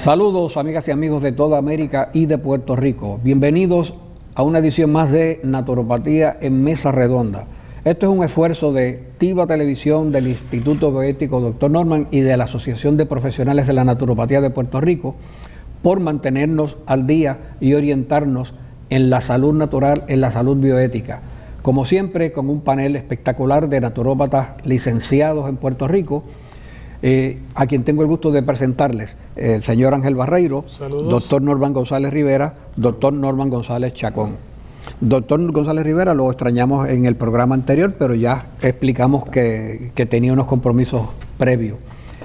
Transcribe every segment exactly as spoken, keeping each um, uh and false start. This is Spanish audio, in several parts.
Saludos amigas y amigos de toda América y de Puerto Rico. Bienvenidos a una edición más de Naturopatía en Mesa Redonda. Esto es un esfuerzo de Tiva Televisión, del Instituto Bioético doctor Norman y de la Asociación de Profesionales de la Naturopatía de Puerto Rico por mantenernos al día y orientarnos en la salud natural, en la salud bioética. Como siempre, con un panel espectacular de naturópatas licenciados en Puerto Rico, eh, a quien tengo el gusto de presentarles, el señor Ángel Barreiro, Saludos. doctor Norman González Rivera, doctor Norman González Chacón. Doctor González Rivera lo extrañamos en el programa anterior, pero ya explicamos que, que tenía unos compromisos previos.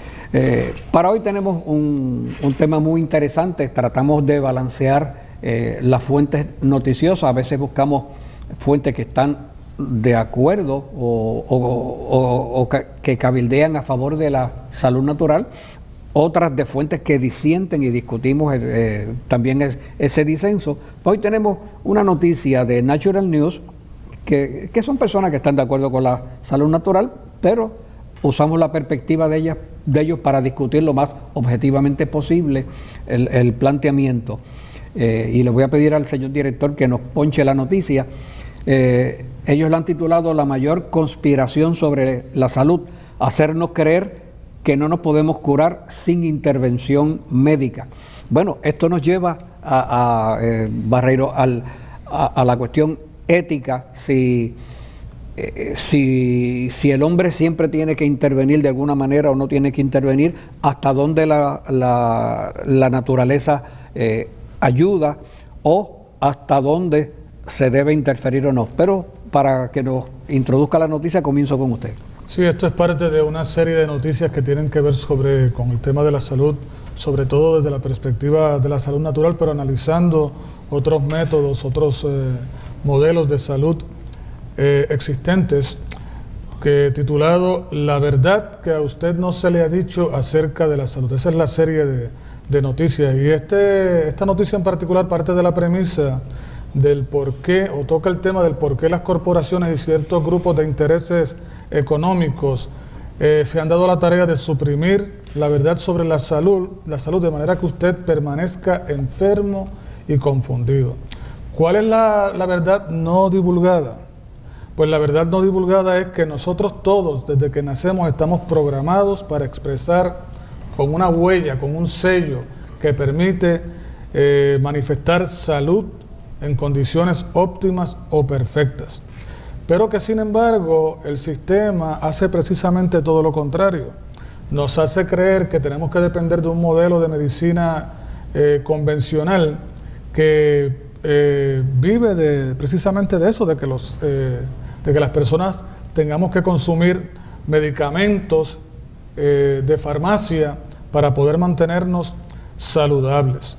Eh, para hoy tenemos un, un tema muy interesante. Tratamos de balancear eh, las fuentes noticiosas. A veces buscamos fuentes que están de acuerdo o, o, o, o que cabildean a favor de la salud natural, otras de fuentes que disienten y discutimos eh, también es, ese disenso. Hoy tenemos una noticia de Natural News, que, que son personas que están de acuerdo con la salud natural, pero usamos la perspectiva de, ellas, de ellos para discutir lo más objetivamente posible el, el planteamiento. Eh, y le voy a pedir al señor director que nos ponche la noticia. Eh, ellos la han titulado La mayor conspiración sobre la salud, hacernos creer que no nos podemos curar sin intervención médica. Bueno, esto nos lleva a, a eh, Barreiro al, a, a la cuestión ética, si, eh, si, si el hombre siempre tiene que intervenir de alguna manera o no tiene que intervenir, hasta dónde la, la, la naturaleza eh, ayuda o hasta dónde se debe interferir o no. Pero para que nos introduzca la noticia, comienzo con usted. Sí, esto es parte de una serie de noticias que tienen que ver sobre, con el tema de la salud, sobre todo desde la perspectiva de la salud natural, pero analizando otros métodos, otros eh, modelos de salud eh, existentes, que titulado La verdad que a usted no se le ha dicho acerca de la salud. Esa es la serie de, de noticias, y este, esta noticia en particular parte de la premisa del por qué, o toca el tema del por qué las corporaciones y ciertos grupos de intereses económicos eh, se han dado la tarea de suprimir la verdad sobre la salud, la salud de manera que usted permanezca enfermo y confundido. ¿Cuál es la, la verdad no divulgada? Pues la verdad no divulgada es que nosotros todos, desde que nacemos, estamos programados para expresar con una huella, con un sello que permite eh, manifestar salud en condiciones óptimas o perfectas, pero que sin embargo el sistema hace precisamente todo lo contrario. Nos hace creer que tenemos que depender de un modelo de medicina eh, convencional que eh, vive de, precisamente de eso, de que, los, eh, de que las personas tengamos que consumir medicamentos eh, de farmacia para poder mantenernos saludables.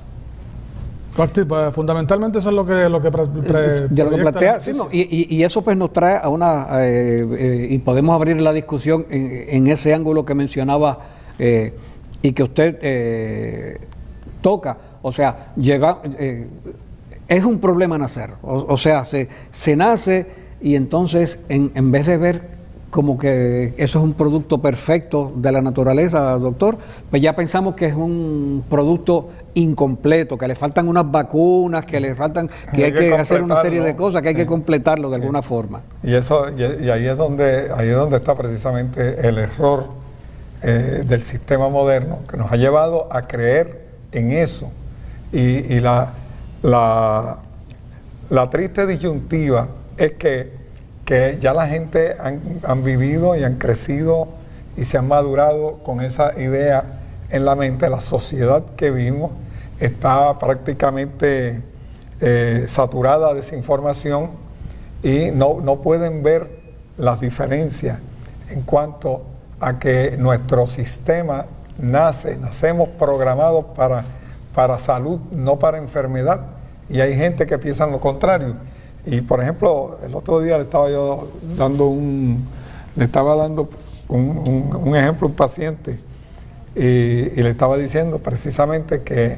Fundamentalmente eso es lo que, lo que, pre, pre, ya lo que plantea, sí, no, y, y, y eso pues nos trae a una, eh, eh, y podemos abrir la discusión en, en ese ángulo que mencionaba eh, y que usted eh, toca, o sea, llega, eh, es un problema nacer, o, o sea, se, se nace y entonces en, en vez de ver como que eso es un producto perfecto de la naturaleza, doctor, pues ya pensamos que es un producto incompleto, que le faltan unas vacunas, que le faltan, que hay, hay que, que hacer una serie de cosas, que hay sí. que completarlo de alguna sí. forma. Y eso, y, y ahí es donde, ahí es donde está precisamente el error eh, del sistema moderno, que nos ha llevado a creer en eso. Y, y la, la, la triste disyuntiva es que que ya la gente han, han vivido y han crecido y se han madurado con esa idea en la mente. La sociedad que vivimos está prácticamente eh, saturada de desinformación y no, no pueden ver las diferencias en cuanto a que nuestro sistema nace, nacemos programados para, para salud, no para enfermedad, y hay gente que piensa lo contrario. Y por ejemplo, el otro día le estaba yo dando un, le estaba dando un, un, un ejemplo a un paciente y, y le estaba diciendo precisamente que,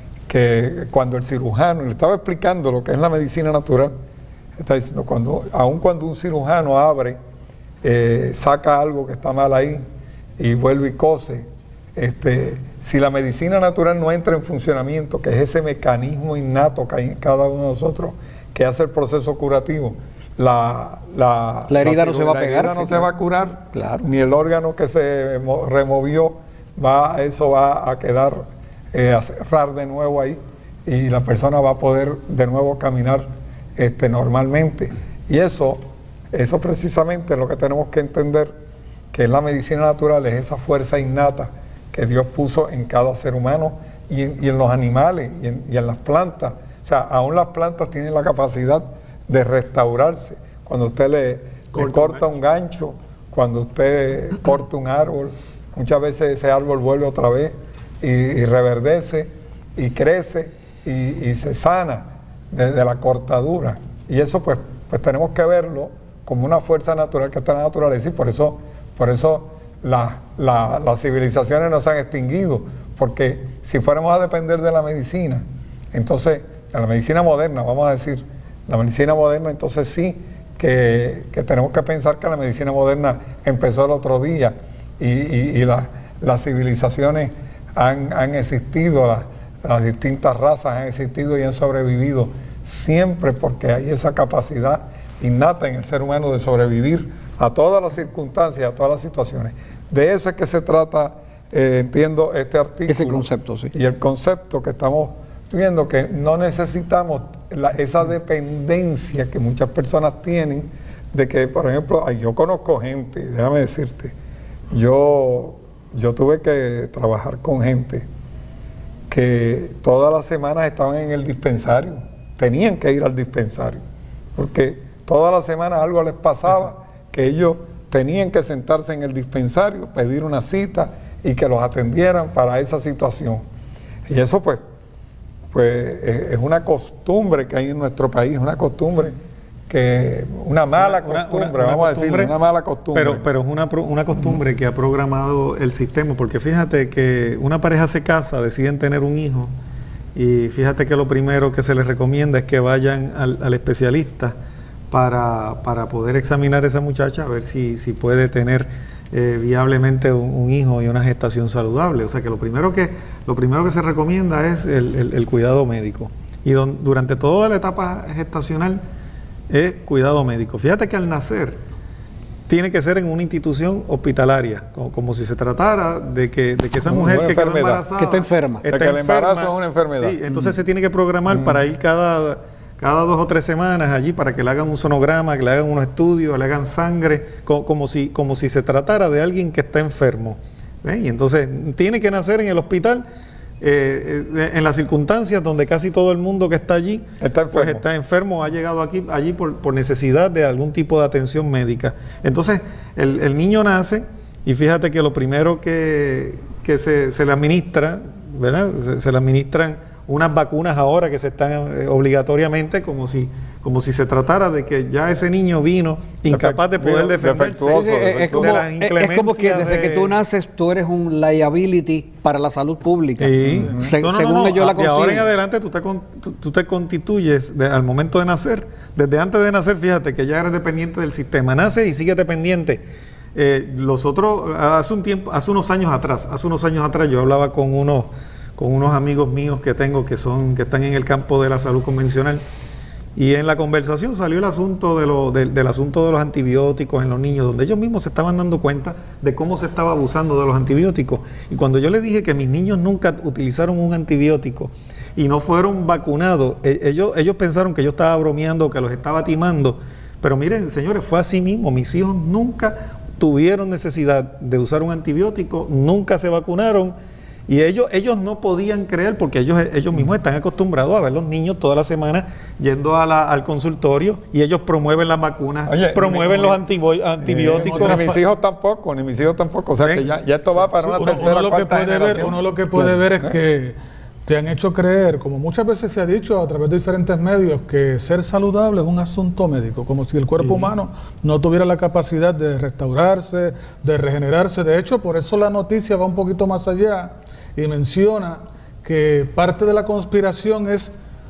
que cuando el cirujano, le estaba explicando lo que es la medicina natural, está diciendo, cuando, aun cuando un cirujano abre, eh, saca algo que está mal ahí y vuelve y cose, Este, si la medicina natural no entra en funcionamiento, que es ese mecanismo innato que hay en cada uno de nosotros, que hace el proceso curativo, la, la, la herida la, no se va a pegar. La herida no sí, se claro. va a curar, claro. ni el órgano que se removió, va, eso va a quedar, eh, a cerrar de nuevo ahí, y la persona va a poder de nuevo caminar este, normalmente. Y eso, eso precisamente es lo que tenemos que entender, que la medicina natural es esa fuerza innata que Dios puso en cada ser humano y en, y en los animales y en, y en las plantas. O sea, aún las plantas tienen la capacidad de restaurarse. Cuando usted le, corta, le corta un gancho, un gancho, cuando usted corta un árbol, muchas veces ese árbol vuelve otra vez y, y reverdece y crece y, y se sana de, de la cortadura. Y eso pues, pues tenemos que verlo como una fuerza natural que está en la naturaleza, y por eso, por eso la, la, las civilizaciones no se han extinguido, porque si fuéramos a depender de la medicina, entonces, de la medicina moderna, vamos a decir, la medicina moderna, entonces sí, que, que tenemos que pensar que la medicina moderna empezó el otro día, y, y, y la, las civilizaciones han, han existido, la, las distintas razas han existido y han sobrevivido siempre porque hay esa capacidad innata en el ser humano de sobrevivir a todas las circunstancias, a todas las situaciones. De eso es que se trata, eh, entiendo, este artículo. Ese concepto, sí. Y el concepto que estamos viendo, que no necesitamos la, esa dependencia que muchas personas tienen de que, por ejemplo, ay, yo conozco gente, déjame decirte, yo, yo tuve que trabajar con gente que todas las semanas estaban en el dispensario, tenían que ir al dispensario, porque todas las semanas algo les pasaba, que ellos tenían que sentarse en el dispensario, pedir una cita y que los atendieran para esa situación. Y eso pues, pues es una costumbre que hay en nuestro país, una costumbre que, una mala una, costumbre, una, una, vamos una a decir, una mala costumbre. Pero, pero es una, una costumbre que ha programado el sistema, porque fíjate que una pareja se casa, deciden tener un hijo, y fíjate que lo primero que se les recomienda es que vayan al, al especialista para, para poder examinar a esa muchacha, a ver si, si puede tener eh, viablemente un, un hijo y una gestación saludable. O sea que lo primero que, lo primero que se recomienda es el, el, el cuidado médico. Y don, durante toda la etapa gestacional es cuidado médico. Fíjate que al nacer tiene que ser en una institución hospitalaria, como, como si se tratara de que, de que esa mujer que quedó embarazada, que está enferma, está de que el embarazo enferma, es una enfermedad. Sí, entonces mm. se tiene que programar mm. para ir cada, cada dos o tres semanas allí para que le hagan un sonograma, que le hagan unos estudios, le hagan sangre, como, como, si, como si se tratara de alguien que está enfermo. ¿Ven? Y entonces tiene que nacer en el hospital, eh, eh, en las circunstancias donde casi todo el mundo que está allí está enfermo, pues está enfermo, ha llegado aquí allí por, por necesidad de algún tipo de atención médica. Entonces el, el niño nace y fíjate que lo primero que, que se, se le administra, ¿verdad? Se, se le administran unas vacunas ahora que se están eh, obligatoriamente, como si, como si se tratara de que ya ese niño vino incapaz de poder defenderse. Sí, sí, es, como, es como que desde de... que tú naces tú eres un liability para la salud pública. Sí. Se, no, no, según no, no. yo la consigo. De ahora en adelante tú te, tú, tú te constituyes de, al momento de nacer. Desde antes de nacer, fíjate que ya eres dependiente del sistema. Nace y sigue dependiente. Eh, los otros, hace un tiempo, hace unos años atrás, hace unos años atrás yo hablaba con unos con unos amigos míos que tengo que son que están en el campo de la salud convencional, y en la conversación salió el asunto de lo, de, del asunto de los antibióticos en los niños, donde ellos mismos se estaban dando cuenta de cómo se estaba abusando de los antibióticos. Y cuando yo les dije que mis niños nunca utilizaron un antibiótico y no fueron vacunados, ellos, ellos pensaron que yo estaba bromeando, que los estaba timando, pero miren, señores, fue así mismo. Mis hijos nunca tuvieron necesidad de usar un antibiótico, nunca se vacunaron. Y ellos, ellos no podían creer, porque ellos, ellos mismos están acostumbrados a ver los niños toda la semana yendo a la, al consultorio, y ellos promueven las vacunas, Oye, promueven ni, los ni, antibióticos. Eh, ni mis hijos tampoco, ni mis hijos tampoco. O sea, ¿Eh? que ya, ya esto va para sí, una uno, tercera, uno cuarta que puede ver, Uno lo que puede claro. ver es que te han hecho creer, como muchas veces se ha dicho a través de diferentes medios, que ser saludable es un asunto médico, como si el cuerpo sí. humano no tuviera la capacidad de restaurarse, de regenerarse. De hecho, por eso la noticia va un poquito más allá y menciona que parte de la conspiración es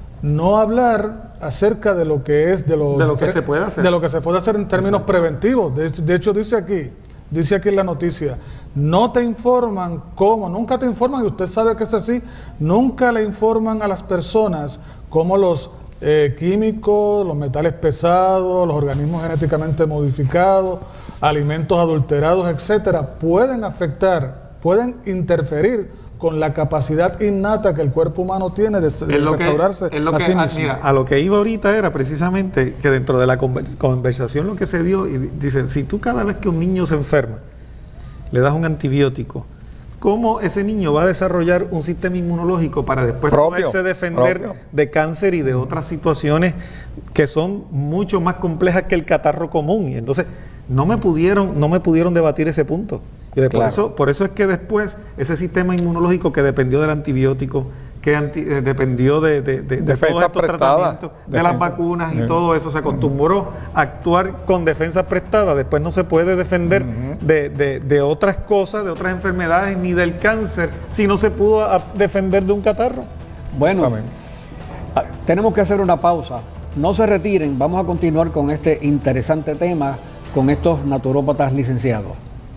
no hablar acerca de lo que es de lo, de lo que se puede hacer de lo que se puede hacer en términos Exacto. preventivos. De, de hecho dice aquí, dice aquí en la noticia, no te informan cómo, nunca te informan, y usted sabe que es así, nunca le informan a las personas cómo los eh, químicos, los metales pesados, los organismos genéticamente modificados, alimentos adulterados, etcétera, pueden afectar, pueden interferir con la capacidad innata que el cuerpo humano tiene de, de lo restaurarse que, lo a que, sí a, mismo. mira, a lo que iba ahorita era precisamente que dentro de la conversación lo que se dio, y dice, si tú cada vez que un niño se enferma, le das un antibiótico, ¿cómo ese niño va a desarrollar un sistema inmunológico para después propio, poderse defender propio. de cáncer y de otras situaciones que son mucho más complejas que el catarro común? Y entonces no me pudieron, no me pudieron debatir ese punto. Y por, Claro. eso, por eso es que después ese sistema inmunológico que dependió del antibiótico, que anti, eh, dependió de, de, de, de Defensa todos estos prestada. tratamientos, de Defensa. las vacunas y Uh-huh. todo eso, se acostumbró a actuar con defensa prestada. Después no se puede defender Uh-huh. de, de, de otras cosas, de otras enfermedades, ni del cáncer, si no se pudo a- defender de un catarro. Bueno, Exactamente. ah, tenemos que hacer una pausa. No se retiren, vamos a continuar con este interesante tema con estos naturópatas licenciados.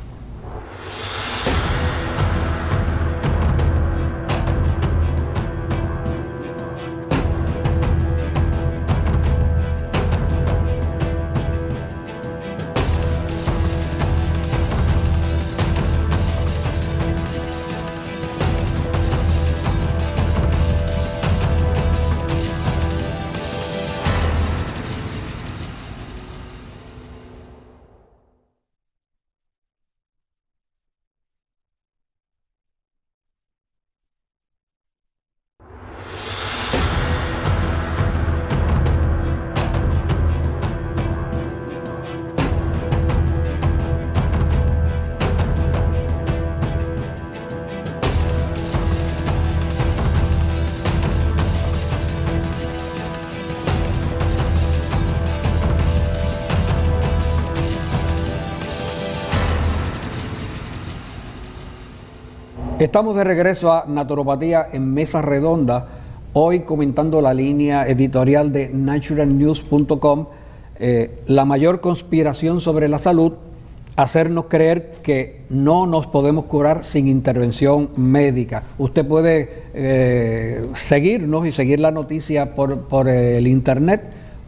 Estamos de regreso a Naturopatía en Mesa Redonda, hoy comentando la línea editorial de natural news punto com, eh, la mayor conspiración sobre la salud, hacernos creer que no nos podemos curar sin intervención médica. Usted puede eh, seguirnos y seguir la noticia por, por el internet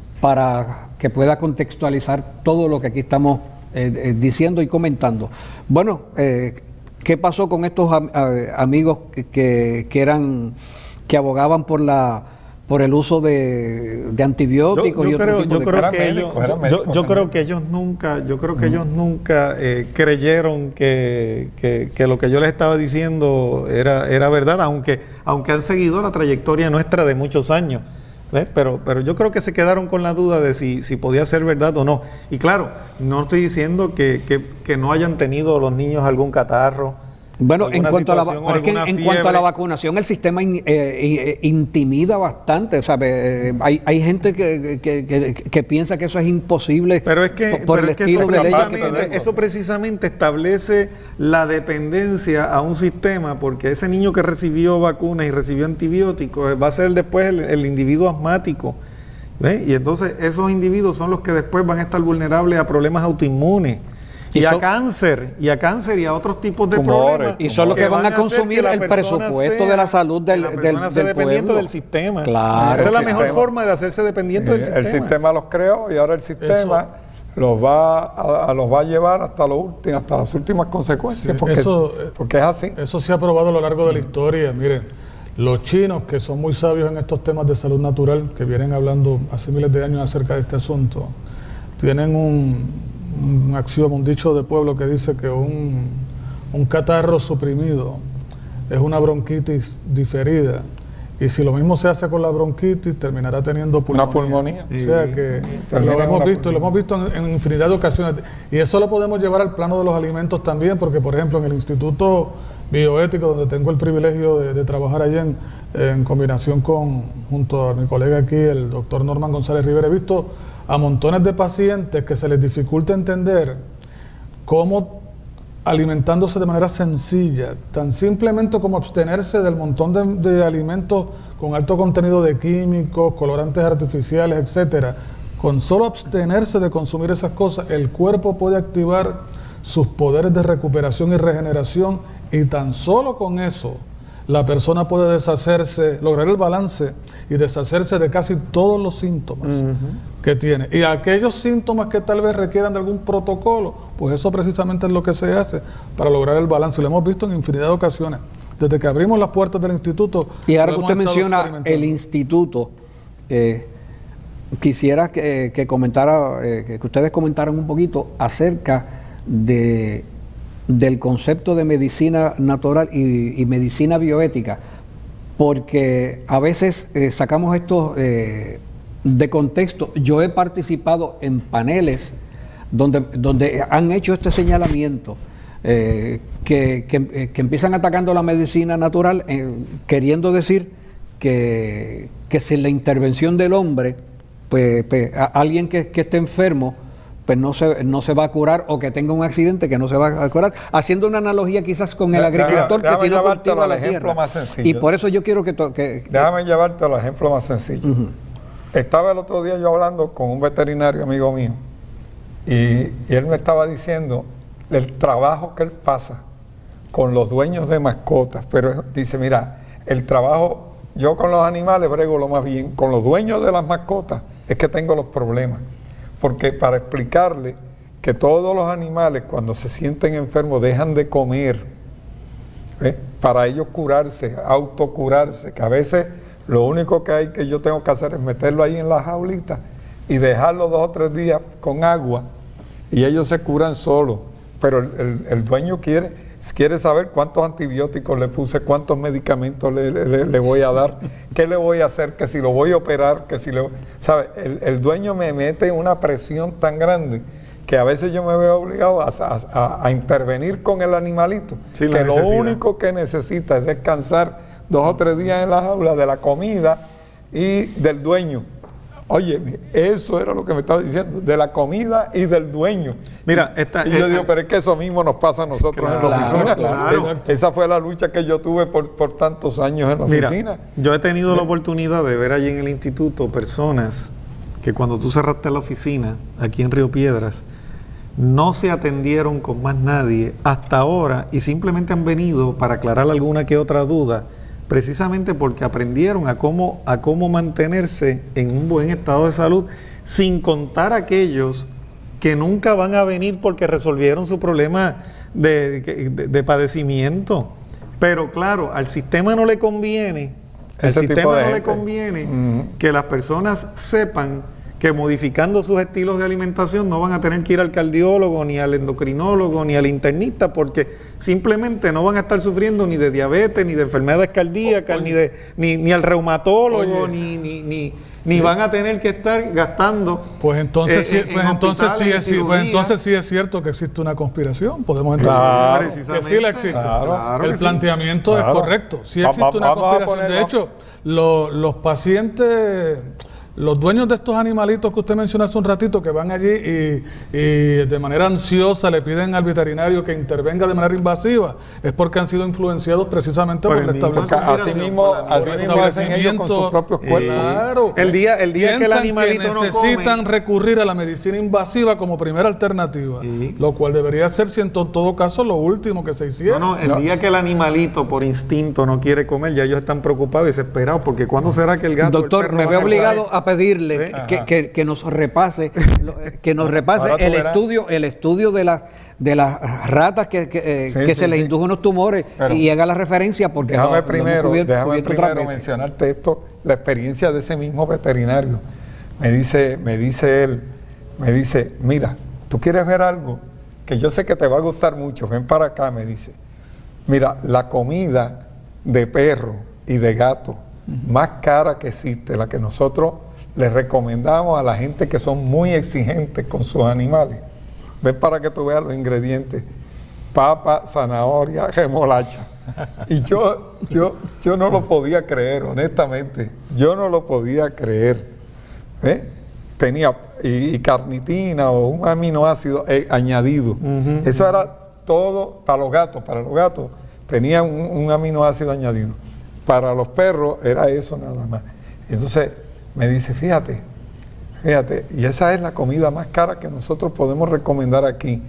para que pueda contextualizar todo lo que aquí estamos eh, eh, diciendo y comentando. Bueno, eh, ¿qué pasó con estos am amigos que, que, que eran que abogaban por la por el uso de, de antibióticos Yo, yo y otro creo, tipo yo de creo Eran que médicos, ellos, eran yo- médicos, yo, yo eran creo médicos. que ellos nunca, yo creo que ellos nunca eh, creyeron que, que, que lo que yo les estaba diciendo era, era verdad, aunque, aunque han seguido la trayectoria nuestra de muchos años. ¿Ves? Pero, pero yo creo que se quedaron con la duda de si, si podía ser verdad o no. Y claro, no estoy diciendo que, que, que no hayan tenido los niños algún catarro. Bueno, en alguna cuanto, a la, situación o pero es que en, alguna en cuanto a la fiebre. vacunación, el sistema in- eh, eh, intimida bastante. ¿Sabe? Eh, hay, hay gente que, que, que, que piensa que eso es imposible Pero es que, por, por pero el es que estilo eso, de ley que precisamente, tenemos. eso precisamente establece la dependencia a un sistema, porque ese niño que recibió vacunas y recibió antibióticos eh, va a ser después el, el individuo asmático. ¿Ves? Y entonces esos individuos son los que después van a estar vulnerables a problemas autoinmunes. Y, Y a son- cáncer, y a cáncer y a otros tipos de Tumores. problemas. Y son los que van a hacer consumir que la el persona presupuesto sea- de la salud del- que la del- persona sea del dependiente pueblo. del sistema. Claro. Esa es la El mejor sistema. forma de hacerse dependiente del Eh, sistema. el sistema los creó y ahora el sistema los va a, a- los va a llevar hasta lo último, hasta las últimas consecuencias, Sí, porque, eso, eh, porque es así. Eso se ha probado a lo largo de la historia. Miren, los chinos, que son muy sabios en estos temas de salud natural, que vienen hablando hace miles de años acerca de este asunto, tienen un, un axioma, un dicho de pueblo que dice que un, un catarro suprimido es una bronquitis diferida. Y si lo mismo se hace con la bronquitis, terminará teniendo pulmonía. Una pulmonía. O sea que Termina lo en hemos una visto, y lo hemos visto en, en infinidad de ocasiones. Y eso lo podemos llevar al plano de los alimentos también, porque por ejemplo en el Instituto Bioético, donde tengo el privilegio de, de trabajar allí en, en combinación con, junto a mi colega aquí, el doctor Norman González Rivera, he visto a montones de pacientes que se les dificulta entender cómo alimentándose de manera sencilla, tan simplemente como abstenerse del montón de, de alimentos con alto contenido de químicos, colorantes artificiales, etcétera. Con solo abstenerse de consumir esas cosas, el cuerpo puede activar sus poderes de recuperación y regeneración, y tan solo con eso la persona puede deshacerse, lograr el balance y deshacerse de casi todos los síntomas uh-huh. que tiene. Y aquellos síntomas que tal vez requieran de algún protocolo, pues eso precisamente es lo que se hace para lograr el balance. Y lo hemos visto en infinidad de ocasiones. Desde que abrimos las puertas del instituto. Y ahora que usted menciona el instituto, eh, quisiera que, que comentara, eh, que ustedes comentaran un poquito acerca de del concepto de medicina natural y, y medicina bioética, porque a veces eh, sacamos esto eh, de contexto. Yo he participado en paneles donde, donde han hecho este señalamiento, eh, que, que, que empiezan atacando la medicina natural, eh, queriendo decir que, que sin la intervención del hombre, pues, pues a alguien que, que esté enfermo, pues no se, no se va a curar, o que tenga un accidente que no se va a curar, haciendo una analogía quizás con el agricultor déjame, que si no cultiva la tierra. Más sencillo. Y por eso yo quiero que... To, que déjame que... llevarte al ejemplo más sencillo. Uh-huh. Estaba el otro día yo hablando con un veterinario amigo mío, y, y él me estaba diciendo el trabajo que él pasa con los dueños de mascotas, pero dice, mira, el trabajo, yo con los animales brego lo más bien, con los dueños de las mascotas es que tengo los problemas. Porque para explicarle que todos los animales cuando se sienten enfermos dejan de comer, ¿eh? para ellos curarse, autocurarse, que a veces lo único que hay que yo tengo que hacer es meterlo ahí en la jaulita y dejarlo dos o tres días con agua y ellos se curan solos. Pero el, el, el dueño quiere, quiere saber cuántos antibióticos le puse, cuántos medicamentos le, le, le voy a dar, qué le voy a hacer, que si lo voy a operar, que si le... ¿Sabe? El, el dueño me mete una presión tan grande que a veces yo me veo obligado a, a, a intervenir con el animalito, sí, que lo único que necesita es descansar dos o tres días en la jaula de la comida y del dueño. Oye, eso era lo que me estaba diciendo, de la comida y del dueño. Mira, esta, y yo esta, digo, pero es que eso mismo nos pasa a nosotros claro, en la oficina. Claro, claro. Esa fue la lucha que yo tuve por, por tantos años en la Mira, oficina. Yo he tenido ¿Sí? la oportunidad de ver allí en el instituto personas que cuando tú cerraste la oficina, aquí en Río Piedras, no se atendieron con más nadie hasta ahora y simplemente han venido para aclarar alguna que otra duda, precisamente porque aprendieron a cómo, a cómo mantenerse en un buen estado de salud, sin contar aquellos que nunca van a venir porque resolvieron su problema de, de, de padecimiento. Pero claro, al sistema no le conviene, al sistema no le conviene uh-huh. que las personas sepan que modificando sus estilos de alimentación no van a tener que ir al cardiólogo, ni al endocrinólogo, ni al internista, porque simplemente no van a estar sufriendo ni de diabetes, ni de enfermedades cardíacas, ni de ni, ni al reumatólogo, Oye. ni ni ni, ni sí. van a tener que estar gastando. Pues entonces, eh, sí, pues, entonces sí es, pues entonces sí es cierto que existe una conspiración. Podemos entender claro, que sí la existe. Claro, claro El planteamiento sí. es claro. correcto. Sí existe va, va, una conspiración. De hecho, lo, los pacientes... Los dueños de estos animalitos que usted mencionó hace un ratito, que van allí y, y de manera ansiosa le piden al veterinario que intervenga de manera invasiva, es porque han sido influenciados precisamente por, por el establecimiento. Así mismo, así mismo hacen ellos con sus propios cuerpos. Claro. El día, el día que el animalito que necesitan no come, recurrir a la medicina invasiva como primera alternativa, sí. lo cual debería ser, si en to, todo caso, lo último que se hiciera. No, no, el no. día que el animalito por instinto no quiere comer, ya ellos están preocupados y desesperados, porque ¿cuándo será que el gato... Doctor, me veo obligado a pedirle que, que, que nos repase que nos repase el verás. estudio el estudio de las de las ratas que, que, sí, que sí, se les sí. indujo unos tumores. Pero y haga la referencia porque déjame no, primero, cubierto, déjame primero mencionarte esto, la experiencia de ese mismo veterinario. Me dice, me dice él, me dice, mira, tú quieres ver algo que yo sé que te va a gustar mucho, ven para acá, me dice. Mira, la comida de perro y de gato uh-huh. más cara que existe, la que nosotros les recomendamos a la gente que son muy exigentes con sus animales. Ven para que tú veas los ingredientes: papa, zanahoria, remolacha. Y yo, yo, yo no lo podía creer, honestamente. Yo no lo podía creer. ¿Eh? Tenía y, y carnitina o un aminoácido eh, añadido. Uh-huh. Eso era todo para los gatos. Para los gatos tenía un, un aminoácido añadido. Para los perros era eso nada más. Entonces me dice, fíjate, fíjate, y esa es la comida más cara que nosotros podemos recomendar aquí,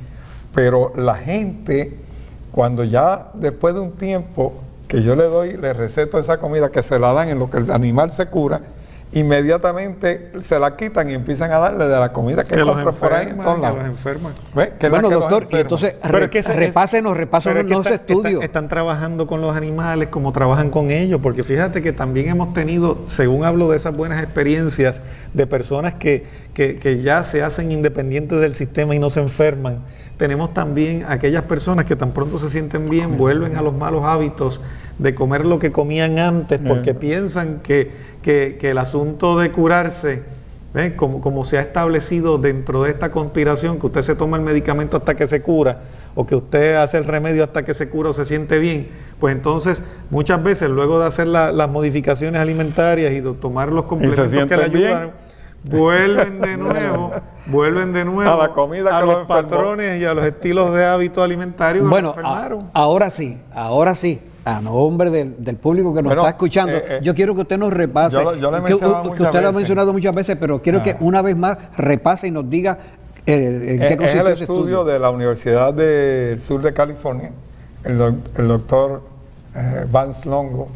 Pero la gente, cuando ya después de un tiempo que yo le doy, le receto esa comida que se la dan en lo que el animal se cura, inmediatamente se la quitan y empiezan a darle de la comida que, que compra por ahí en todos lados. Bueno, doctor, y entonces pero es que ese, repásenos, repásenos es que los están, estudios. Están, están trabajando con los animales como trabajan con ellos, porque fíjate que también hemos tenido, según hablo de esas buenas experiencias, de personas que, que, que ya se hacen independientes del sistema y no se enferman. Tenemos también aquellas personas que tan pronto se sienten bien, vuelven a los malos hábitos de comer lo que comían antes, porque eh. piensan que, que, que el asunto de curarse, ¿eh? como, como se ha establecido dentro de esta conspiración, que usted se toma el medicamento hasta que se cura, o que usted hace el remedio hasta que se cura o se siente bien, pues entonces muchas veces luego de hacer la, las modificaciones alimentarias y de tomar los complementos que le ayudan, vuelven de nuevo, vuelven de nuevo a la comida a que los lo enfermó. patrones y a los estilos de hábito alimentario. Bueno, a, ahora sí, ahora sí. A nombre del, del público que nos bueno, está escuchando, eh, eh, yo quiero que usted nos repase, yo, yo le que, que usted veces. lo ha mencionado muchas veces, pero quiero ah. que una vez más repase y nos diga eh, en qué consistió ese ese estudio. estudio de la Universidad del Sur de California, el, doc, el doctor eh, Vance Longo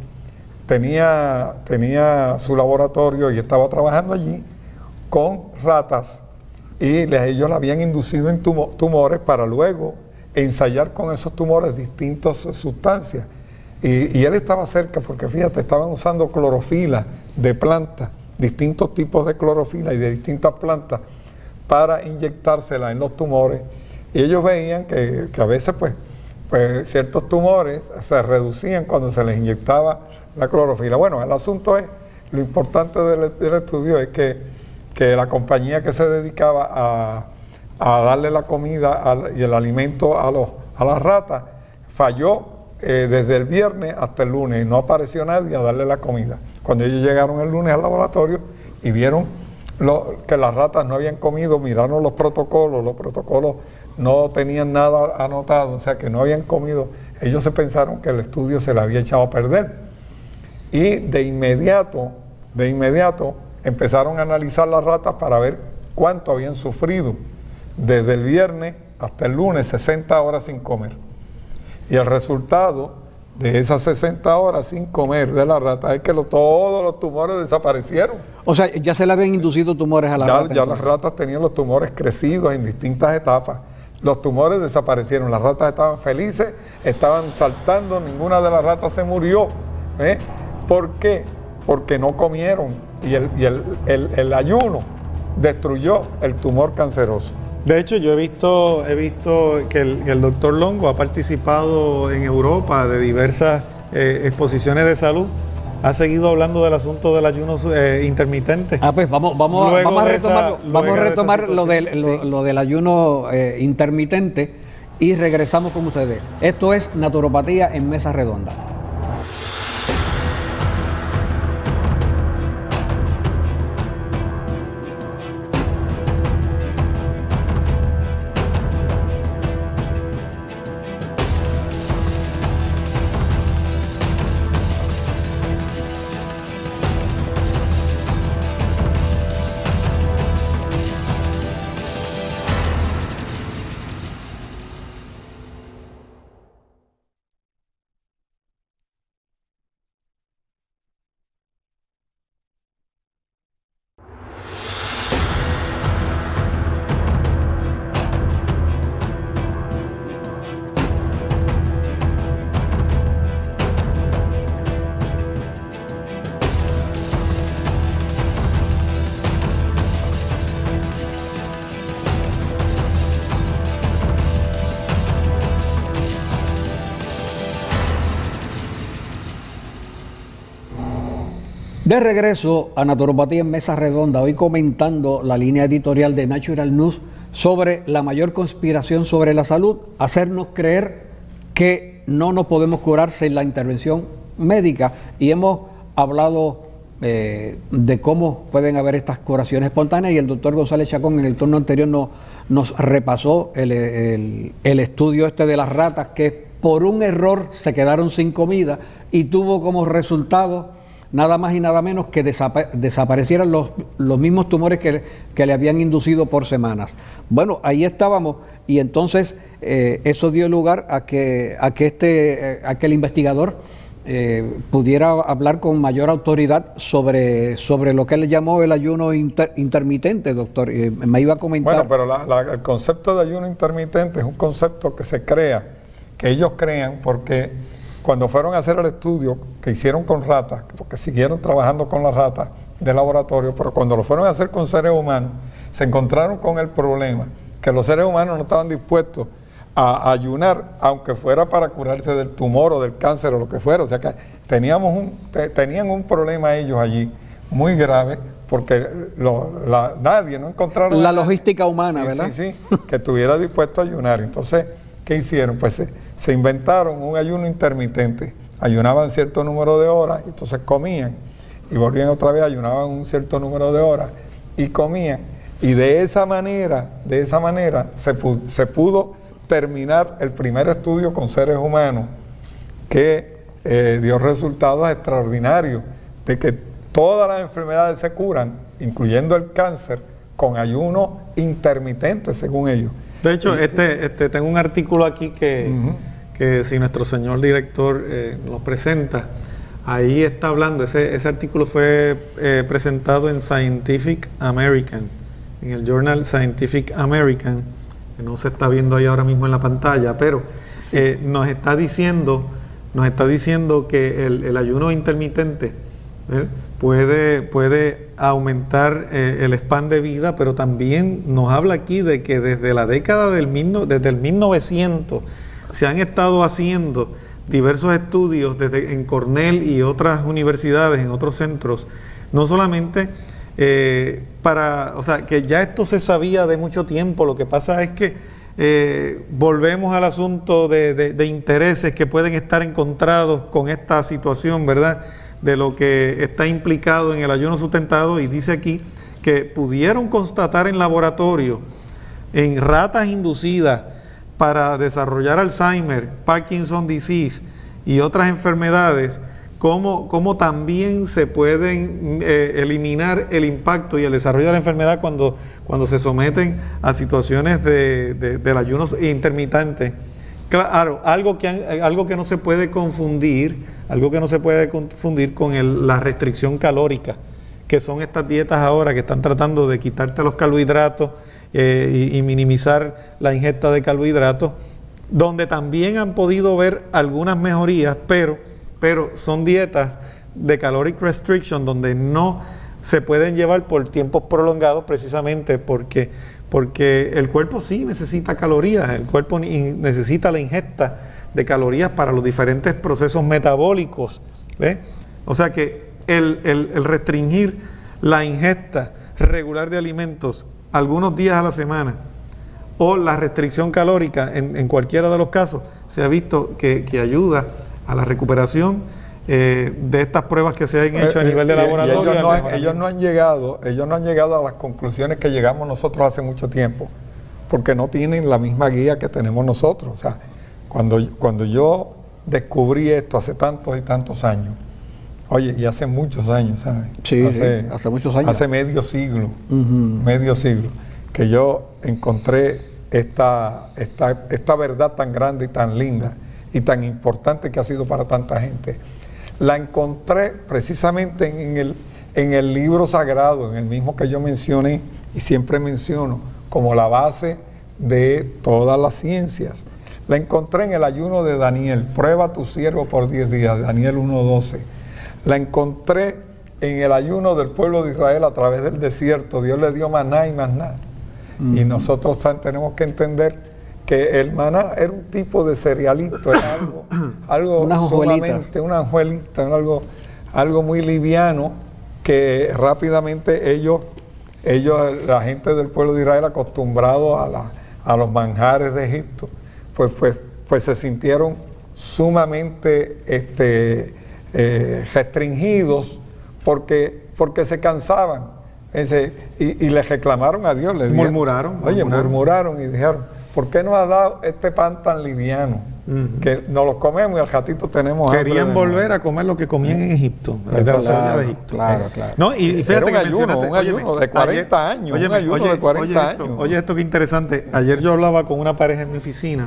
tenía, tenía su laboratorio y estaba trabajando allí con ratas y les, ellos la habían inducido en tumo, tumores para luego ensayar con esos tumores distintas sustancias. Y, y él estaba cerca porque, fíjate, estaban usando clorofila de plantas, distintos tipos de clorofila y de distintas plantas para inyectársela en los tumores. Y ellos veían que, que a veces, pues, pues, ciertos tumores se reducían cuando se les inyectaba la clorofila. Bueno, el asunto es, lo importante del, del estudio es que, que la compañía que se dedicaba a, a darle la comida al, y el alimento a, los, a las ratas falló Eh, desde el viernes hasta el lunes, no apareció nadie a darle la comida. Cuando ellos llegaron el lunes al laboratorio y vieron lo, que las ratas no habían comido, miraron los protocolos, los protocolos no tenían nada anotado, o sea que no habían comido, ellos se pensaron que el estudio se le había echado a perder. Y de inmediato, de inmediato, empezaron a analizar las ratas para ver cuánto habían sufrido. Desde el viernes hasta el lunes, sesenta horas sin comer. Y el resultado de esas sesenta horas sin comer de la rata es que lo, todos los tumores desaparecieron. O sea, ya se le habían inducido tumores a la ya, rata. Ya las ratas tenían los tumores crecidos en distintas etapas. Los tumores desaparecieron, las ratas estaban felices, estaban saltando, ninguna de las ratas se murió. ¿eh? ¿Por qué? Porque no comieron y el, y el, el, el ayuno destruyó el tumor canceroso. De hecho, yo he visto, he visto que el, el doctor Longo ha participado en Europa de diversas eh, exposiciones de salud. Ha seguido hablando del asunto del ayuno eh, intermitente. Ah, pues vamos, vamos, vamos a retomar, esa, vamos a retomar de lo, del, lo, sí. lo del ayuno eh, intermitente y regresamos con ustedes. Esto es Naturopatía en Mesa Redonda. De regreso a Naturopatía en Mesa Redonda, hoy comentando la línea editorial de Natural News sobre la mayor conspiración sobre la salud, hacernos creer que no nos podemos curar sin la intervención médica, y hemos hablado eh, de cómo pueden haber estas curaciones espontáneas, y el doctor González Chacón en el turno anterior no, nos repasó el, el, el estudio este de las ratas que por un error se quedaron sin comida y tuvo como resultado nada más y nada menos que desapa desaparecieran los, los mismos tumores que, que le habían inducido por semanas. Bueno, ahí estábamos y entonces eh, eso dio lugar a que, a que, este, a que el investigador eh, pudiera hablar con mayor autoridad sobre, sobre lo que él llamó el ayuno inter, intermitente, doctor. Eh, me iba a comentar. Bueno, pero la, la, el concepto de ayuno intermitente es un concepto que se crea, que ellos crean porque cuando fueron a hacer el estudio que hicieron con ratas, porque siguieron trabajando con las ratas de laboratorio, pero cuando lo fueron a hacer con seres humanos, se encontraron con el problema que los seres humanos no estaban dispuestos a ayunar, aunque fuera para curarse del tumor o del cáncer o lo que fuera. O sea que teníamos un, te, tenían un problema ellos allí muy grave, porque lo, la, nadie, no encontraron... La logística humana, sí, ¿verdad? Sí, sí, que estuviera dispuesto a ayunar. Entonces, ¿qué hicieron? Pues se, se inventaron un ayuno intermitente. Ayunaban cierto número de horas, entonces comían, y volvían otra vez, ayunaban un cierto número de horas, y comían. Y de esa manera, de esa manera, se pudo, se pudo terminar el primer estudio con seres humanos que eh, dio resultados extraordinarios de que todas las enfermedades se curan, incluyendo el cáncer, con ayuno intermitente, según ellos. De hecho, y, este, este, tengo un artículo aquí que, uh-huh. que si nuestro señor director eh, nos presenta, ahí está hablando, ese, ese artículo fue eh, presentado en Scientific American, en el Journal Scientific American, que no se está viendo ahí ahora mismo en la pantalla, pero sí. eh, nos está diciendo, nos está diciendo que el, el ayuno intermitente ¿eh? puede, puede aumentar eh, el span de vida, pero también nos habla aquí de que desde la década del mil, desde el mil novecientos se han estado haciendo diversos estudios desde en Cornell y otras universidades, en otros centros, no solamente Eh, para, o sea, que ya esto se sabía de mucho tiempo. Lo que pasa es que eh, volvemos al asunto de, de, de intereses que pueden estar encontrados con esta situación, ¿verdad? De lo que está implicado en el ayuno sustentado, y dice aquí que pudieron constatar en laboratorio, en ratas inducidas para desarrollar Alzheimer, Parkinson disease y otras enfermedades, Cómo, cómo también se pueden eh, eliminar el impacto y el desarrollo de la enfermedad cuando, cuando se someten a situaciones de, de, del ayuno intermitente. Claro, algo que, algo que no se puede confundir, algo que no se puede confundir con el, la restricción calórica, que son estas dietas ahora que están tratando de quitarte los carbohidratos eh, y, y minimizar la ingesta de carbohidratos, donde también han podido ver algunas mejorías, pero pero son dietas de caloric restriction donde no se pueden llevar por tiempos prolongados, precisamente porque, porque el cuerpo sí necesita calorías, el cuerpo necesita la ingesta de calorías para los diferentes procesos metabólicos, ¿eh? O sea que el, el, el restringir la ingesta regular de alimentos algunos días a la semana, o la restricción calórica en, en cualquiera de los casos, se ha visto que, que ayuda a la recuperación eh, de estas pruebas que se han hecho a nivel de laboratorio. Ellos no, han, ellos no han llegado, ellos no han llegado a las conclusiones que llegamos nosotros hace mucho tiempo, porque no tienen la misma guía que tenemos nosotros. O sea, cuando, cuando yo descubrí esto hace tantos y tantos años, oye, y hace muchos años, ¿sabes? Sí, hace, sí, hace muchos años. Hace medio siglo, uh-huh. medio siglo, que yo encontré esta, esta, esta verdad tan grande y tan linda y tan importante que ha sido para tanta gente. La encontré precisamente en el, en el libro sagrado, en el mismo que yo mencioné y siempre menciono como la base de todas las ciencias. La encontré en el ayuno de Daniel, prueba a tu siervo por diez días, Daniel uno doce. La encontré en el ayuno del pueblo de Israel a través del desierto. Dios le dio maná y maná. Mm. Y nosotros tenemos que entender que el maná era un tipo de cerealito, era algo, algo una sumamente, una anjuelita, algo, algo muy liviano, que rápidamente ellos, ellos, la gente del pueblo de Israel acostumbrado a, la, a los manjares de Egipto, pues, pues, pues se sintieron sumamente este, eh, restringidos porque, porque se cansaban ese, y, y le reclamaron a Dios. Le murmuraron. Dijeron, Oye, murmuraron. murmuraron y dijeron, ¿por qué nos ha dado este pan tan liviano? uh-huh. que nos los comemos y al ratito tenemos Querían volver a comer lo que comían en Egipto, de la cebolla de Egipto. Claro, claro. No, y, y fíjate Era un que ayuno, un ayuno de cuarenta ayer, años, óyeme, un ayuno oye, de cuarenta oye esto, años. Oye esto, qué interesante. Ayer yo hablaba con una pareja en mi oficina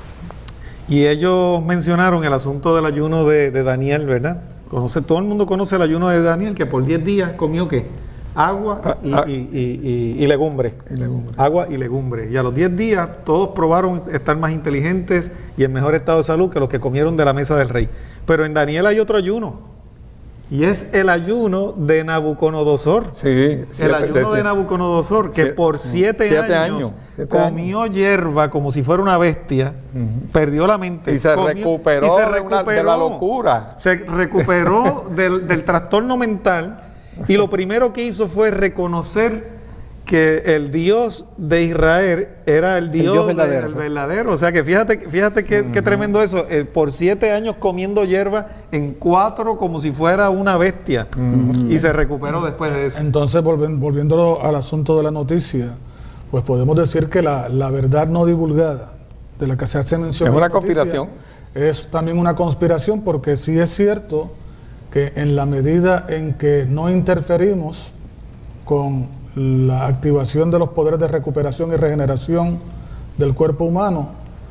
y ellos mencionaron el asunto del ayuno de, de Daniel, ¿verdad? Conoce, todo el mundo conoce el ayuno de Daniel, que por diez días comió ¿qué? Agua y, ah, y, y, y, y, legumbre. y legumbre. Agua y legumbre. Y a los diez días todos probaron estar más inteligentes y en mejor estado de salud que los que comieron de la mesa del rey. Pero en Daniel hay otro ayuno. Y es el ayuno de Nabucodonosor. Sí, siete, el ayuno de, de Nabucodonosor, que siete, por siete, siete años, años siete comió años. hierba como si fuera una bestia, uh-huh. perdió la mente. Y se comió, recuperó, y se de, recuperó una, de la locura. Se recuperó del, del trastorno mental. Y lo primero que hizo fue reconocer que el Dios de Israel era el Dios, el Dios verdadero. De, el verdadero. O sea que fíjate, fíjate qué, uh-huh. qué tremendo eso. Eh, por siete años comiendo hierba, en cuatro como si fuera una bestia. Uh-huh. Y se recuperó después de eso. Entonces, volviendo, volviendo al asunto de la noticia, pues podemos decir que la, la verdad no divulgada, de la que se hace mención, es una conspiración. Es también una conspiración, porque sí es cierto que en la medida en que no interferimos con la activación de los poderes de recuperación y regeneración del cuerpo humano,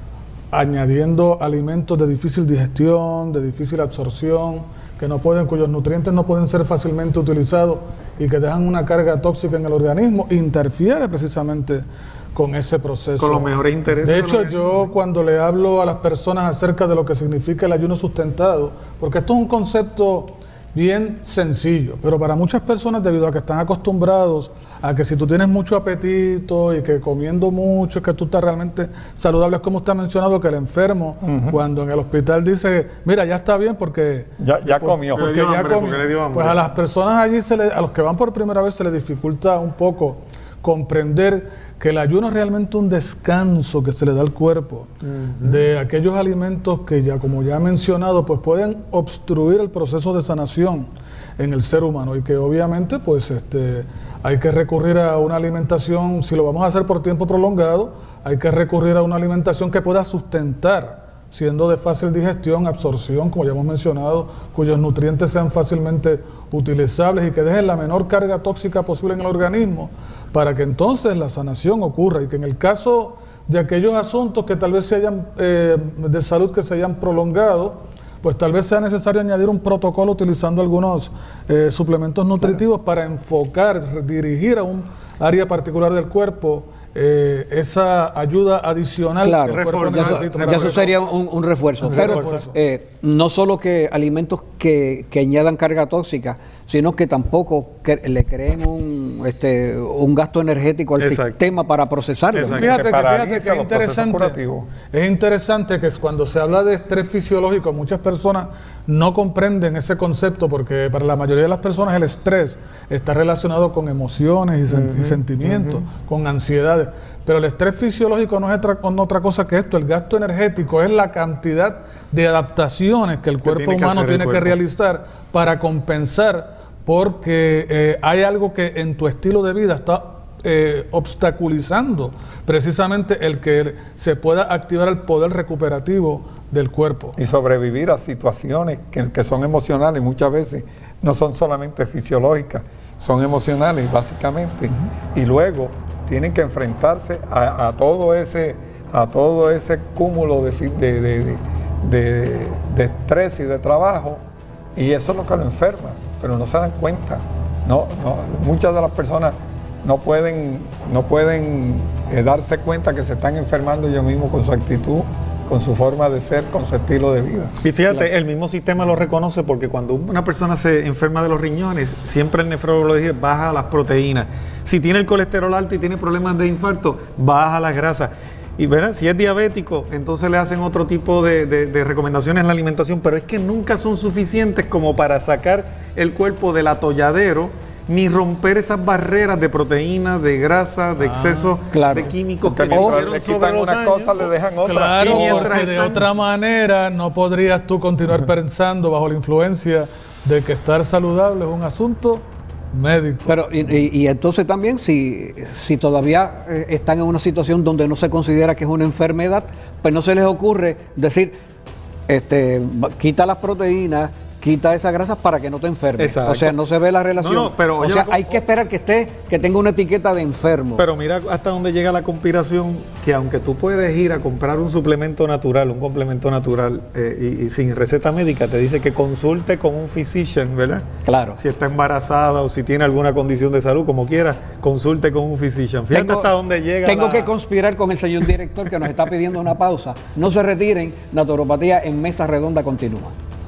añadiendo alimentos de difícil digestión, de difícil absorción, que no pueden, cuyos nutrientes no pueden ser fácilmente utilizados y que dejan una carga tóxica en el organismo, interfiere precisamente con ese proceso. Con los mejores intereses. De hecho, yo cuando le hablo a las personas acerca de lo que significa el ayuno sustentado, porque esto es un concepto bien sencillo, pero para muchas personas, debido a que están acostumbrados a que si tú tienes mucho apetito y que comiendo mucho, es que tú estás realmente saludable, es como usted ha mencionado que el enfermo, uh-huh. cuando en el hospital dice, mira, ya está bien porque ya, ya por, comió, porque ya hambre, comió. porque Pues a las personas allí, se le, a los que van por primera vez, se les dificulta un poco comprender que el ayuno es realmente un descanso que se le da al cuerpo uh-huh. de aquellos alimentos que ya, como ya he mencionado, pues pueden obstruir el proceso de sanación en el ser humano, y que obviamente pues este hay que recurrir a una alimentación, si lo vamos a hacer por tiempo prolongado, hay que recurrir a una alimentación que pueda sustentar, siendo de fácil digestión, absorción, como ya hemos mencionado, cuyos nutrientes sean fácilmente utilizables y que dejen la menor carga tóxica posible en el organismo, para que entonces la sanación ocurra, y que en el caso de aquellos asuntos que tal vez se hayan, eh, de salud que se hayan prolongado, pues tal vez sea necesario añadir un protocolo utilizando algunos eh, suplementos nutritivos, claro, para enfocar, dirigir a un área particular del cuerpo eh, esa ayuda adicional, claro, que el cuerpo ya necesita. Eso, ya eso sería un, un refuerzo. Un Pero refuerzo. Eh, no solo que alimentos que, que añadan carga tóxica, sino que tampoco que le creen un, este, un gasto energético al Exacto. sistema para procesarlo. Exacto. Fíjate que, fíjate que es interesante, es interesante que cuando se habla de estrés fisiológico, muchas personas no comprenden ese concepto, porque para la mayoría de las personas el estrés está relacionado con emociones y, sen uh-huh, y sentimientos, uh-huh. con ansiedades. Pero el estrés fisiológico no es otra, no otra cosa que esto. El gasto energético es la cantidad de adaptaciones que el que cuerpo tiene humano que tiene que realizar para compensar, porque eh, hay algo que en tu estilo de vida está eh, obstaculizando precisamente el que se pueda activar el poder recuperativo del cuerpo. Y sobrevivir a situaciones que, que son emocionales, muchas veces no son solamente fisiológicas, son emocionales básicamente. Uh-huh. Y luego tienen que enfrentarse a, a todo ese a todo ese cúmulo de, de, de, de, de estrés y de trabajo, y eso es lo que lo enferma, pero no se dan cuenta. No, no, muchas de las personas no pueden, no pueden eh, darse cuenta que se están enfermando ellos mismos con su actitud, con su forma de ser, con su estilo de vida. Y fíjate, claro, el mismo sistema lo reconoce, porque cuando una persona se enferma de los riñones, siempre el nefrólogo le dice, baja las proteínas. Si tiene el colesterol alto y tiene problemas de infarto, baja las grasas. Y verán, si es diabético, entonces le hacen otro tipo de, de, de recomendaciones en la alimentación, pero es que nunca son suficientes como para sacar el cuerpo del atolladero, ni romper esas barreras de proteínas, de grasa, de ah, exceso claro. de químicos porque que mientras le quitan una cosa, le dejan otra. Claro, y porque están... de otra manera no podrías tú continuar pensando bajo la influencia de que estar saludable es un asunto médicos. Pero, y, y, y entonces también, si, si todavía eh, están en una situación donde no se considera que es una enfermedad, pues no se les ocurre decir, este, quita las proteínas, quita esas grasas para que no te enfermes. Exacto. O sea, no se ve la relación. No, no, pero, o oye, sea, la- hay que esperar que esté, que tenga una etiqueta de enfermo. Pero mira hasta dónde llega la conspiración, que aunque tú puedes ir a comprar un suplemento natural, un complemento natural, eh, y, y sin receta médica, te dice que consulte con un physician, ¿verdad? Claro. Si está embarazada o si tiene alguna condición de salud, como quiera, consulte con un physician. Fíjate Tengo- hasta dónde llega. Tengo la- que conspirar con el señor director que nos está pidiendo una pausa. No se retiren, Naturopatía en Mesa Redonda continúa.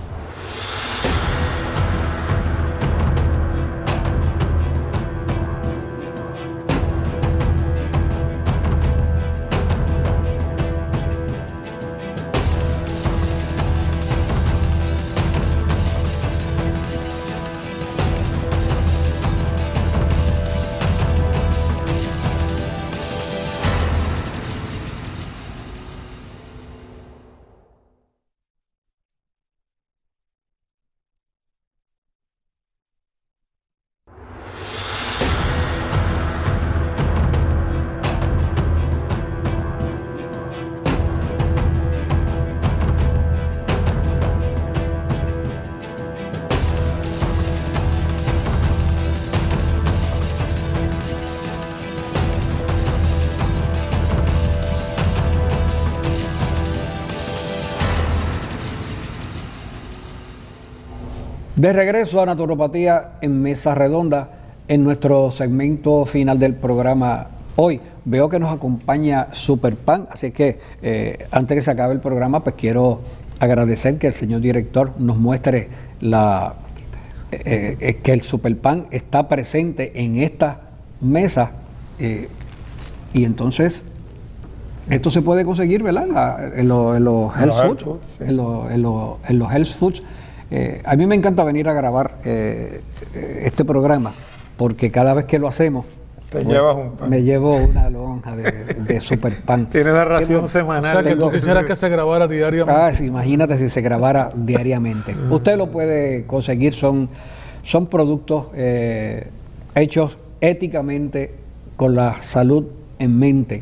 De regreso a Naturopatía en Mesa Redonda, en nuestro segmento final del programa hoy. Veo que nos acompaña Superpan, así que eh, antes que se acabe el programa, pues quiero agradecer que el señor director nos muestre la eh, eh, que el Superpan está presente en esta mesa eh, y entonces esto se puede conseguir, ¿verdad? La- en, lo- en los En health los health foods, foods, sí. en, lo- en lo- en los health foods. Eh, a mí me encanta venir a grabar eh, eh, este programa porque cada vez que lo hacemos Te llevas un pan. me llevo una lonja de, de Superpan. Tiene la ración O semanal. sea, que de tú lo quisieras se- que se grabara diariamente. Ah, sí, imagínate si se grabara diariamente. Usted lo puede conseguir, son, son productos eh, hechos éticamente con la salud en mente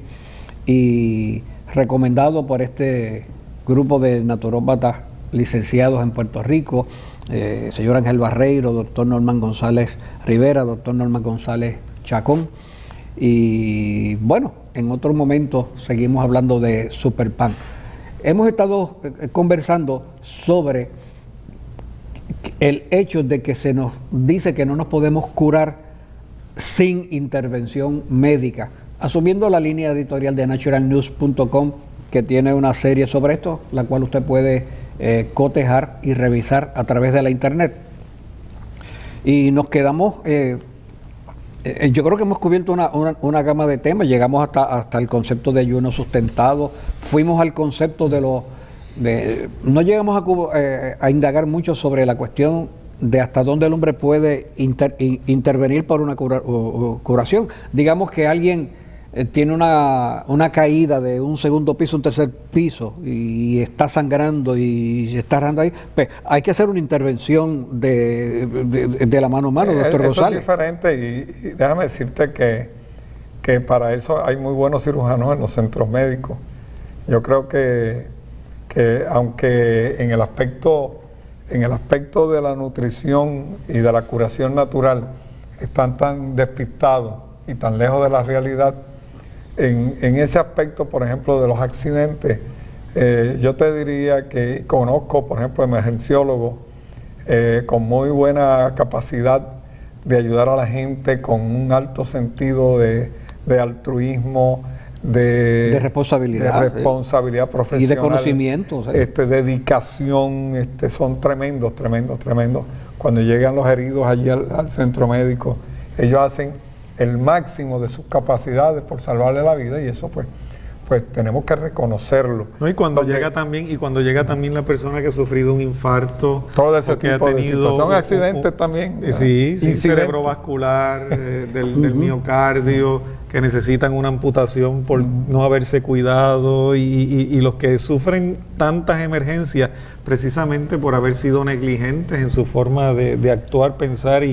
y recomendado por este grupo de naturópatas licenciados en Puerto Rico, eh, señor Ángel Barreiro, doctor Norman González Rivera, doctor Norman González Chacón. Y bueno, en otro momento seguimos hablando de Superpan. Hemos estado eh, conversando sobre el hecho de que se nos dice que no nos podemos curar sin intervención médica, asumiendo la línea editorial de natural news punto com, que tiene una serie sobre esto, la cual usted puede eh, cotejar y revisar a través de la internet. Y nos quedamos, eh, eh, yo creo que hemos cubierto una, una, una gama de temas, llegamos hasta, hasta el concepto de ayuno sustentado, fuimos al concepto de los, de, no llegamos a, cu- eh, a indagar mucho sobre la cuestión de hasta dónde el hombre puede inter- in- intervenir por una cura- o- o curación. Digamos que alguien eh, tiene una, una caída de un segundo piso, un tercer piso, y está sangrando y se está arrando ahí, pues hay que hacer una intervención de, de, de la mano a mano, Eh, doctor eso Rosales. es diferente y, y déjame decirte que, que para eso hay muy buenos cirujanos en los centros médicos. Yo creo que, que aunque en el aspecto en el aspecto de la nutrición y de la curación natural están tan despistados y tan lejos de la realidad, en, en ese aspecto, por ejemplo, de los accidentes, eh, yo te diría que conozco, por ejemplo, emergenciólogos eh, con muy buena capacidad de ayudar a la gente, con un alto sentido de, de altruismo, de, De responsabilidad, de responsabilidad profesional y de conocimiento, o sea. este, dedicación, este, son tremendos, tremendos, tremendos. Cuando llegan los heridos allí al, al centro médico, ellos hacen el máximo de sus capacidades por salvarle la vida y eso pues, pues tenemos que reconocerlo. No, y cuando Donde- llega también y cuando llega también la persona que ha sufrido un infarto, Todo ese o que ha tipo de tenido situaciones. Son un- accidentes un- también, eh, ¿verdad? sí, sí, Incidentes. cerebrovascular, eh, del, del miocardio, que necesitan una amputación por no haberse cuidado y, y- y los que sufren tantas emergencias precisamente por haber sido negligentes en su forma de, de actuar, pensar y,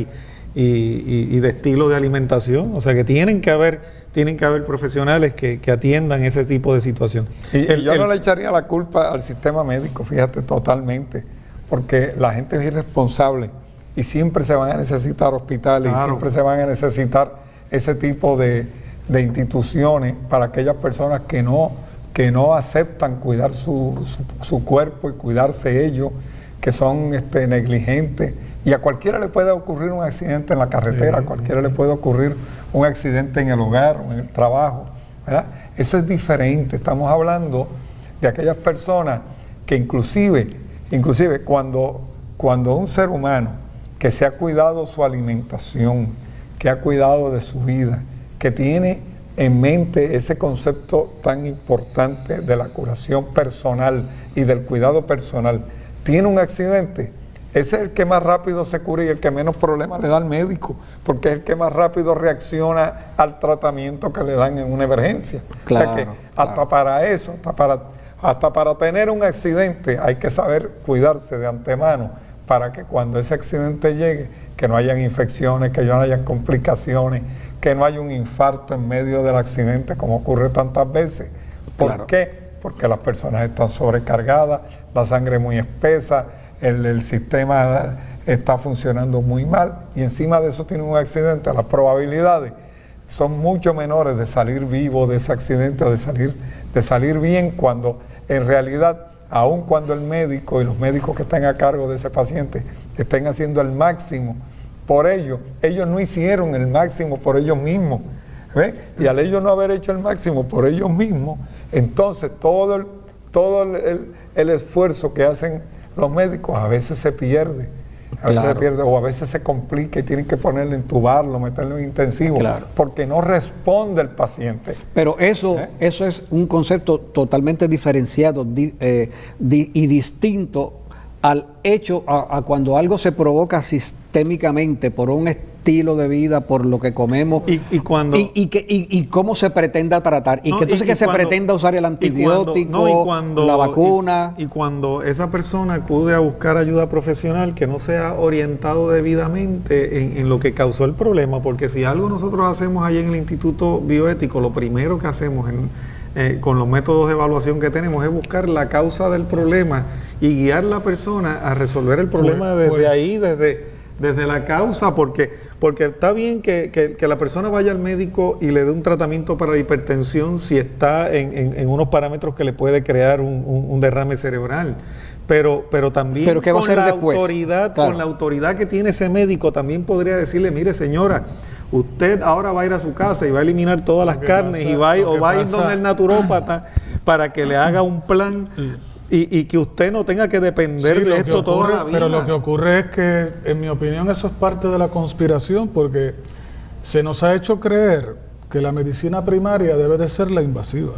y, y, y de estilo de alimentación. O sea que tienen que haber, tienen que haber profesionales que, que atiendan ese tipo de situación. Y, el, y yo el, no le echaría la culpa al sistema médico, fíjate, totalmente, porque la gente es irresponsable y siempre se van a necesitar hospitales, claro, y siempre se van a necesitar ese tipo de, de instituciones para aquellas personas que no, que no aceptan cuidar su, su, su cuerpo y cuidarse ellos, que son este, negligentes. Y a cualquiera le puede ocurrir un accidente en la carretera, sí, a cualquiera sí. le puede ocurrir un accidente en el hogar o en el trabajo, ¿verdad? Eso es diferente. Estamos hablando de aquellas personas que inclusive, inclusive cuando, cuando un ser humano que se ha cuidado su alimentación, que ha cuidado de su vida, que tiene en mente ese concepto tan importante de la curación personal y del cuidado personal, tiene un accidente, ese es el que más rápido se cura y el que menos problemas le da al médico, porque es el que más rápido reacciona al tratamiento que le dan en una emergencia. Claro, o sea que hasta claro. para eso, hasta para, hasta para tener un accidente hay que saber cuidarse de antemano para que cuando ese accidente llegue, que no hayan infecciones, que no hayan complicaciones, que no haya un infarto en medio del accidente como ocurre tantas veces. ¿Por claro. qué? Porque las personas están sobrecargadas, la sangre muy espesa, el, el sistema está funcionando muy mal y encima de eso tiene un accidente. Las probabilidades son mucho menores de salir vivo de ese accidente o de salir, de salir bien, cuando en realidad, aun cuando el médico y los médicos que están a cargo de ese paciente estén haciendo el máximo por ellos, ellos no hicieron el máximo por ellos mismos. ¿Ve? Y al ellos no haber hecho el máximo por ellos mismos, entonces todo el, todo el, el, el esfuerzo que hacen los médicos a veces se pierde, a veces claro. se pierde o a veces se complica y tienen que ponerle, entubarlo, meterlo en intensivo, claro. porque no responde el paciente. Pero eso, ¿Eh? eso es un concepto totalmente diferenciado di, eh, di, y distinto al hecho, a, a cuando algo se provoca sistémicamente por un estilo de vida, por lo que comemos y, y cuando y, y, que, y, y cómo se pretenda tratar y no, que entonces y, que y se cuando, pretenda usar el antibiótico, y cuando, no, y cuando, la vacuna y, y cuando esa persona acude a buscar ayuda profesional que no sea orientado debidamente en, en lo que causó el problema, porque si algo nosotros hacemos ahí en el Instituto Bioético, lo primero que hacemos en, eh, con los métodos de evaluación que tenemos es buscar la causa del problema y guiar a la persona a resolver el problema pues, desde pues. ahí, desde, desde la causa, porque, porque está bien que, que, que la persona vaya al médico y le dé un tratamiento para la hipertensión si está en, en, en unos parámetros que le puede crear un, un, un derrame cerebral. Pero, pero también ¿Pero qué va con, a hacer la después? autoridad, claro. con la autoridad que tiene ese médico, también podría decirle, mire señora, usted ahora va a ir a su casa y va a eliminar todas las carnes pasa, y va a ir, o va a ir donde el naturópata para que le haga un plan y, y que usted no tenga que depender sí, de esto ocurre, toda la vida. Pero lo que ocurre es que, en mi opinión, eso es parte de la conspiración, porque se nos ha hecho creer que la medicina primaria debe de ser la invasiva,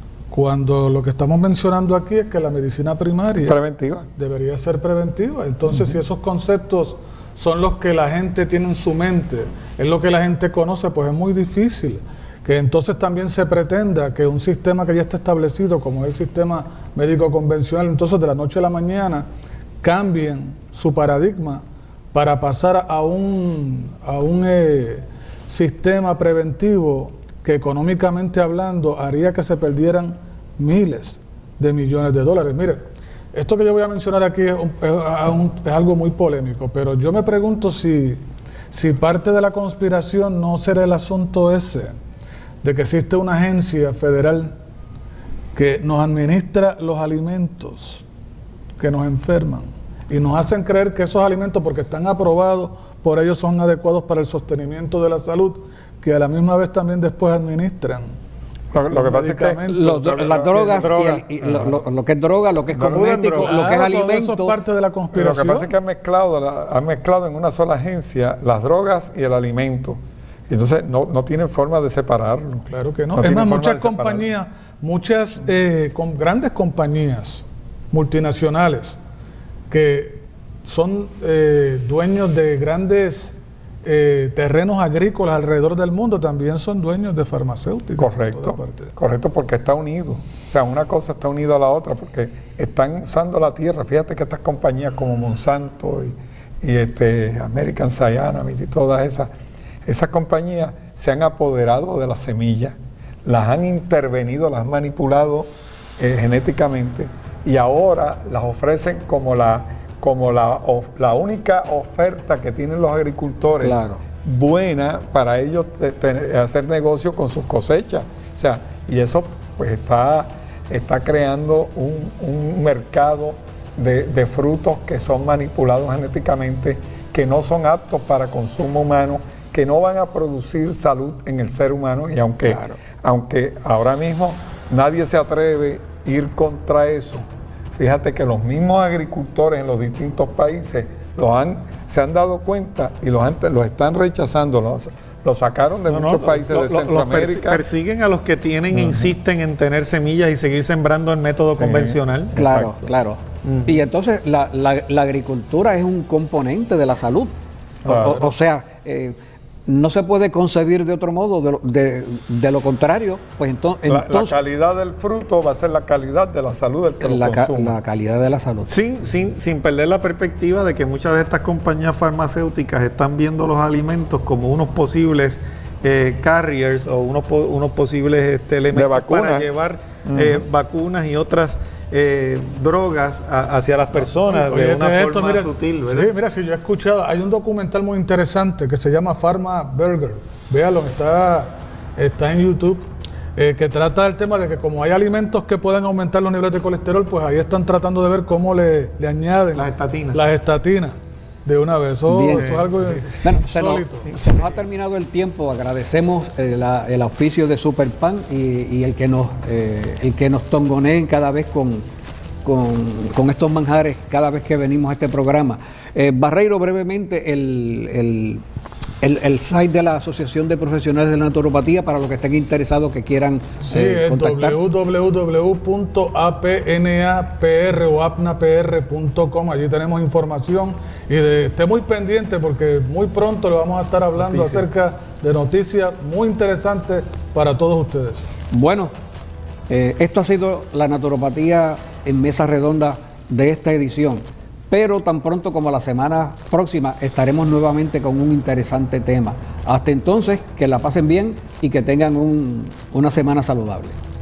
cuando lo que estamos mencionando aquí es que la medicina primaria preventiva debería ser preventiva. Entonces, uh-huh. si esos conceptos son los que la gente tiene en su mente, es lo que la gente conoce, pues es muy difícil que entonces también se pretenda que un sistema que ya está establecido, como es el sistema médico convencional, entonces de la noche a la mañana cambien su paradigma para pasar a un, a un eh, sistema preventivo que económicamente hablando haría que se perdieran miles de millones de dólares. Mire, esto que yo voy a mencionar aquí es, un, es, un, es algo muy polémico, pero yo me pregunto si, si parte de la conspiración no será el asunto ese, de que existe una agencia federal que nos administra los alimentos que nos enferman y nos hacen creer que esos alimentos, porque están aprobados por ellos, son adecuados para el sostenimiento de la salud, que a la misma vez también después administran. Lo, lo que pasa es que los, lo, las drogas, droga. y el, y lo, lo, lo que es droga, lo que es cosmético, lo que es alimento. Eso es parte de la conspiración. Lo que pasa es que han mezclado, han mezclado en una sola agencia las drogas y el alimento. Entonces no, no tienen forma de separarlo. Claro que no. no es más, muchas compañías, muchas eh, con grandes compañías multinacionales que son eh, dueños de grandes eh, terrenos agrícolas alrededor del mundo, también son dueños de farmacéuticos. Correcto, correcto, porque está unido. O sea, una cosa está unida a la otra, porque están usando la tierra. Fíjate que estas compañías como Monsanto y y este, American Cyanamid y todas esas, esas compañías se han apoderado de las semillas, las han intervenido, las han manipulado eh, genéticamente y ahora las ofrecen como la, como la, of, la única oferta que tienen los agricultores, claro, buena para ellos te, te, hacer negocio con sus cosechas. O sea, y eso pues está, está creando un, un mercado de, de frutos que son manipulados genéticamente, que no son aptos para consumo humano, que no van a producir salud en el ser humano, y aunque, claro, aunque ahora mismo nadie se atreve a ir contra eso, fíjate que los mismos agricultores en los distintos países los han, se han dado cuenta y los, han, los están rechazando, los, los sacaron de no, muchos no, países lo, de lo, Centroamérica. Los persiguen a los que tienen, uh-huh, insisten en tener semillas y seguir sembrando el método, sí, convencional. Claro, exacto, claro. Uh-huh. Y entonces la, la, la agricultura es un componente de la salud. Claro. O, o sea, eh, no se puede concebir de otro modo, de lo, de, de lo contrario, pues entonces, la, entonces... La calidad del fruto va a ser la calidad de la salud del que la, lo consume. La calidad de la salud. Sin, sin, sin perder la perspectiva de que muchas de estas compañías farmacéuticas están viendo los alimentos como unos posibles eh, carriers o unos, unos posibles este, elementos para llevar uh-huh, eh, vacunas y otras Eh, drogas a, hacia las personas. Oye, de una de forma esto, mira, sutil, ¿verdad? Sí, mira, si yo he escuchado, hay un documental muy interesante que se llama Pharma Burger, véalo, está, está en YouTube, eh, que trata del tema de que como hay alimentos que pueden aumentar los niveles de colesterol, pues ahí están tratando de ver cómo le, le añaden las estatinas. Las estatinas. De una vez, eso, eso es algo sí, sí. Bueno, se, nos, se nos ha terminado el tiempo, agradecemos eh, la, el auspicio de Superpan y, y el que nos eh, el que nos tongoneen cada vez con, con, con estos manjares, cada vez que venimos a este programa. Eh, Barreiro, brevemente, el, el, el, el site de la Asociación de Profesionales de la Naturopatía para los que estén interesados, que quieran sí, eh, contactar. w w w punto a p n a p r o apnapr punto com, allí tenemos información y de, esté muy pendiente porque muy pronto le vamos a estar hablando Noticia. acerca de noticias muy interesantes para todos ustedes. Bueno, eh, esto ha sido la naturopatía en mesa redonda de esta edición. Pero tan pronto como la semana próxima estaremos nuevamente con un interesante tema. Hasta entonces, que la pasen bien y que tengan un, una semana saludable.